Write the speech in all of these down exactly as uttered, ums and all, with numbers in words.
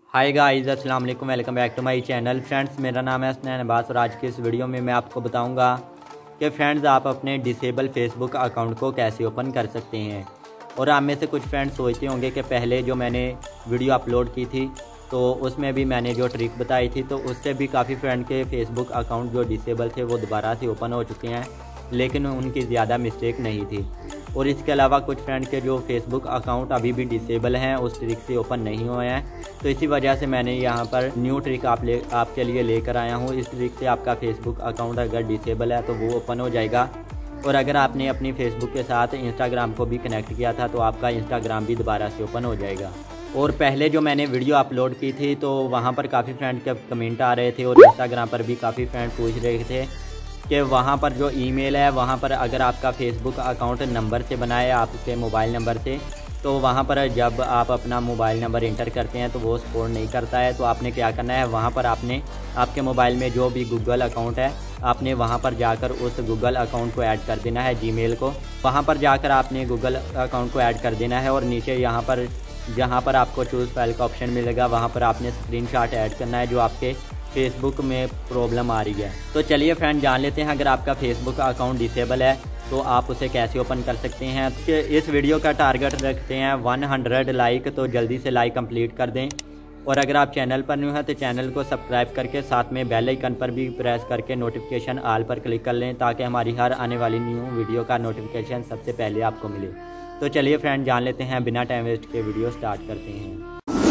हाय guys, अस्सलाम वालेकुम, welcome back to my channel. Friends, मेरा नाम है हसनैन अब्बास और आज की इस वीडियो में मैं आपको बताऊंगा कि फ्रेंड्स आप अपने डिसेबल फेसबुक अकाउंट को कैसे ओपन कर सकते हैं। और आप में से कुछ फ्रेंड्स सोचते होंगे कि पहले जो मैंने वीडियो अपलोड की थी तो उसमें भी मैंने जो ट्रिक बताई थी तो उससे भी काफ़ी फ्रेंड के फेसबुक अकाउंट जो डिसेबल थे वो दोबारा से ओपन हो चुके हैं, लेकिन उनकी ज़्यादा मिस्टेक नहीं थी। और इसके अलावा कुछ फ्रेंड के जो फेसबुक अकाउंट अभी भी डिसेबल हैं उस ट्रिक से ओपन नहीं हुए हैं, तो इसी वजह से मैंने यहाँ पर न्यू ट्रिक आप ले आपके लिए लेकर आया हूँ। इस ट्रिक से आपका फेसबुक अकाउंट अगर डिसेबल है तो वो ओपन हो जाएगा। और अगर आपने अपनी फेसबुक के साथ इंस्टाग्राम को भी कनेक्ट किया था तो आपका इंस्टाग्राम भी दोबारा से ओपन हो जाएगा। और पहले जो मैंने वीडियो अपलोड की थी तो वहाँ पर काफ़ी फ्रेंड के कमेंट आ रहे थे और इंस्टाग्राम पर भी काफ़ी फ्रेंड पूछ रहे थे कि वहाँ पर जो ईमेल है वहाँ पर अगर आपका फेसबुक अकाउंट नंबर से बना है, आपके मोबाइल नंबर से, तो वहाँ पर जब आप अपना मोबाइल नंबर इंटर करते हैं तो वो सपोर्ट नहीं करता है। तो आपने क्या करना है, वहाँ पर आपने आपके मोबाइल में जो भी गूगल अकाउंट है आपने वहाँ पर जाकर उस गूगल अकाउंट को ऐड कर देना है, जीमेल को। वहाँ पर जाकर आपने गूगल अकाउंट को ऐड कर देना है और नीचे यहाँ पर जहाँ पर आपको चूज़ फाइल का ऑप्शन मिलेगा वहाँ पर आपने स्क्रीनशॉट ऐड करना है जो आपके फेसबुक में प्रॉब्लम आ रही है। तो चलिए फ्रेंड जान लेते हैं अगर आपका फेसबुक अकाउंट डिसेबल है तो आप उसे कैसे ओपन कर सकते हैं। तो इस वीडियो का टारगेट रखते हैं सौ लाइक, तो जल्दी से लाइक कंप्लीट कर दें। और अगर आप चैनल पर न्यू हैं तो चैनल को सब्सक्राइब करके साथ में बेल आइकन पर भी प्रेस करके नोटिफिकेशन ऑल पर क्लिक कर लें ताकि हमारी हर आने वाली न्यू वीडियो का नोटिफिकेशन सबसे पहले आपको मिले। तो चलिए फ्रेंड जान लेते हैं, बिना टाइम वेस्ट के वीडियो स्टार्ट करते हैं।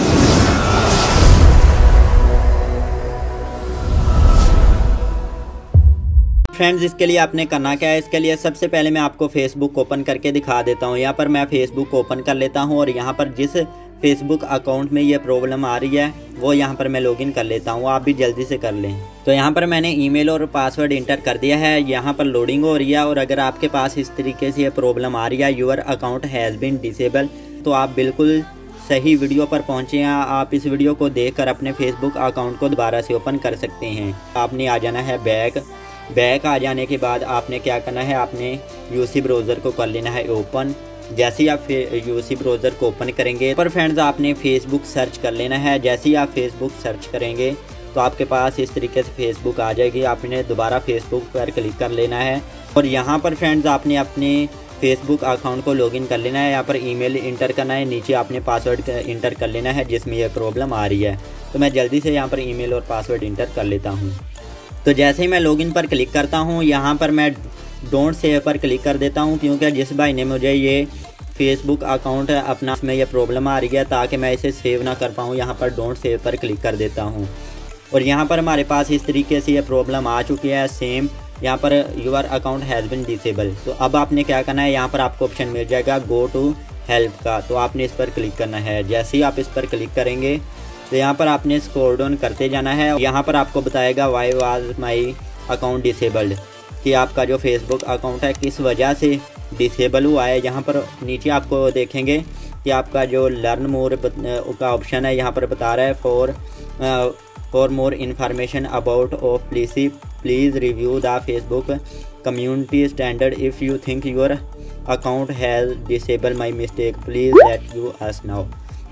फ्रेंड्स, इसके लिए आपने करना क्या है, इसके लिए सबसे पहले मैं आपको फेसबुक ओपन करके दिखा देता हूँ। यहाँ पर मैं फेसबुक ओपन कर लेता हूँ और यहाँ पर जिस फेसबुक अकाउंट में ये प्रॉब्लम आ रही है वो यहाँ पर मैं लॉगिन कर लेता हूँ। आप भी जल्दी से कर लें। तो यहाँ पर मैंने ईमेल और पासवर्ड इंटर कर दिया है, यहाँ पर लोडिंग हो रही है। और अगर आपके पास इस तरीके से ये प्रॉब्लम आ रही है, your account has been disable, तो आप बिल्कुल सही वीडियो पर पहुँचे हैं। आप इस वीडियो को देखकर अपने फेसबुक अकाउंट को दोबारा से ओपन कर सकते हैं। आपने आ जाना है बैक बैक आ जाने के बाद आपने क्या करना है, आपने यूसी ब्राउज़र को कर लेना है ओपन। जैसे ही आप यूसी ब्राउज़र को ओपन करेंगे पर फ्रेंड्स आपने फेसबुक सर्च कर लेना है। जैसे ही आप फेसबुक सर्च करेंगे तो आपके पास इस तरीके से फेसबुक आ जाएगी। आपने दोबारा फेसबुक पर क्लिक कर लेना है और यहाँ पर फ्रेंड्स आपने अपने फेसबुक अकाउंट को लॉगिन कर लेना है। यहाँ पर ईमेल इंटर करना है, नीचे आपने पासवर्ड इंटर कर लेना है जिसमें यह प्रॉब्लम आ रही है। तो मैं जल्दी से यहाँ पर ईमेल और पासवर्ड इंटर कर लेता हूँ। तो जैसे ही मैं लॉगिन पर क्लिक करता हूँ यहाँ पर मैं डोंट सेव पर क्लिक कर देता हूँ, क्योंकि जिस भाई ने मुझे ये फेसबुक अकाउंट अपना इसमें यह प्रॉब्लम आ रही है ताकि मैं इसे सेव ना कर पाऊँ, यहाँ पर डोंट सेव पर क्लिक कर देता हूँ। और यहाँ पर हमारे पास इस तरीके से ये प्रॉब्लम आ चुकी है सेम। यहाँ पर your account has been disable. तो अब आपने क्या करना है, यहाँ पर आपको ऑप्शन मिल जाएगा गो टू हेल्प का, तो आपने इस पर क्लिक करना है। जैसे ही आप इस पर क्लिक करेंगे तो यहाँ पर आपने स्क्रॉल डाउन करते जाना है। यहाँ पर आपको बताएगा why was my account disabled, कि आपका जो फेसबुक अकाउंट है किस वजह से डिसेबल हुआ है। यहाँ पर नीचे आपको देखेंगे कि आपका जो लर्न मोर का ऑप्शन है यहाँ पर बता रहा है for for more information about of policy please review the Facebook community standard if you think your account has disable my mistake please let you us now.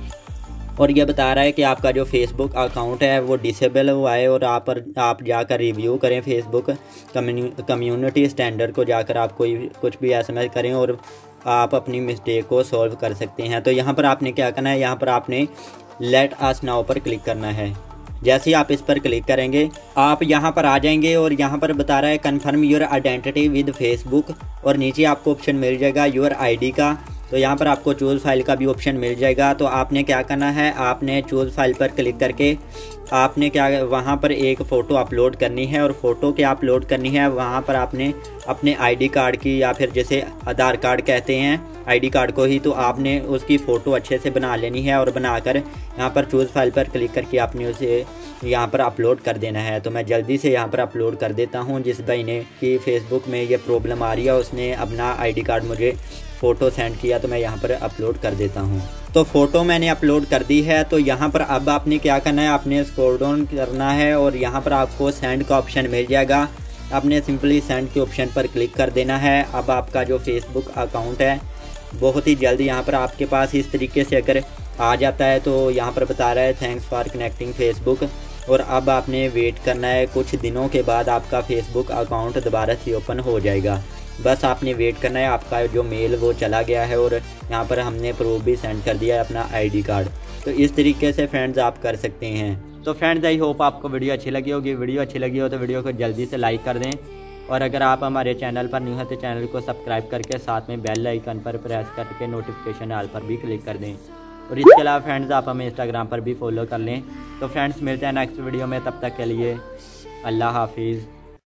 और ये बता रहा है कि आपका जो फेसबुक अकाउंट है वो डिसेबल हुआ है और आप पर आप जाकर रिव्यू करें फेसबुक कम्युनिटी स्टैंडर्ड को, जाकर आप कोई कुछ भी एसएमएस करें और आप अपनी मिस्टेक को सॉल्व कर सकते हैं। तो यहाँ पर आपने क्या करना है, यहाँ पर आपने लेट अस नाउ पर क्लिक करना है। जैसे ही आप इस पर क्लिक करेंगे आप यहाँ पर आ जाएंगे और यहाँ पर बता रहा है confirm your identity with Facebook, और नीचे आपको ऑप्शन मिल जाएगा योर आईडी का। तो यहाँ पर आपको चूज़ फाइल का भी ऑप्शन मिल जाएगा। तो आपने क्या करना है, आपने चूज़ फाइल पर क्लिक करके आपने क्या वहाँ पर एक फ़ोटो अपलोड करनी है और फ़ोटो क्या अपलोड करनी है, वहाँ पर आपने अपने आईडी कार्ड की, या फिर जैसे आधार कार्ड कहते हैं आईडी कार्ड को ही, तो आपने उसकी फ़ोटो अच्छे से बना लेनी है और बनाकर यहाँ पर चूज़ फाइल पर क्लिक करके आपने उसे यहाँ पर अपलोड कर देना है। तो मैं जल्दी से यहाँ पर अपलोड कर देता हूँ। जिस भाई ने कि फेसबुक में ये प्रॉब्लम आ रही है उसने अपना आईडी कार्ड मुझे फ़ोटो सेंड किया, तो मैं यहाँ पर अपलोड कर देता हूँ। तो फ़ोटो मैंने अपलोड कर दी है। तो यहाँ पर अब आपने क्या करना है, आपने स्क्रॉल डाउन करना है और यहाँ पर आपको सेंड का ऑप्शन मिल जाएगा। आपने सिंपली सेंड के ऑप्शन पर क्लिक कर देना है। अब आपका जो फेसबुक अकाउंट है बहुत ही जल्द यहाँ पर आपके पास इस तरीके से अगर आ जाता है। तो यहाँ पर बता रहा है थैंक्स फॉर कनेक्टिंग फेसबुक, और अब आपने वेट करना है, कुछ दिनों के बाद आपका फेसबुक अकाउंट दोबारा से ओपन हो जाएगा। बस आपने वेट करना है, आपका जो मेल वो चला गया है और यहाँ पर हमने प्रूफ भी सेंड कर दिया है अपना आईडी कार्ड। तो इस तरीके से फ्रेंड्स आप कर सकते हैं। तो फ्रेंड्स आई होप आपको वीडियो अच्छी लगी होगी। वीडियो अच्छी लगी हो तो वीडियो को जल्दी से लाइक कर दें, और अगर आप हमारे चैनल पर न्यू हैं तो चैनल को सब्सक्राइब करके साथ में बेल आइकन पर प्रेस करके नोटिफिकेशन ऑल पर भी क्लिक कर दें। और इसके अलावा फ्रेंड्स आप हमें इंस्टाग्राम पर भी फॉलो कर लें। तो फ्रेंड्स मिलते हैं नेक्स्ट वीडियो में, तब तक के लिए अल्लाह हाफिज़।